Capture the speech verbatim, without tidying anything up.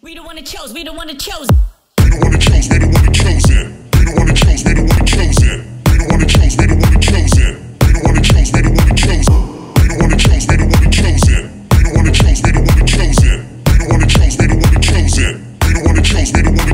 We don't want to chose, we don't want to chose. We don't want to chose, we don't want to chosen. We don't want to chose, we don't want to chosen. We don't want to chose, we don't want to chosen. We don't want to chose, we don't want to chosen. We don't want to chose, we don't want to chosen. We don't want to chose, we don't want to chosen. We don't want to chose, we don't want to chosen. We don't want to chose, we don't want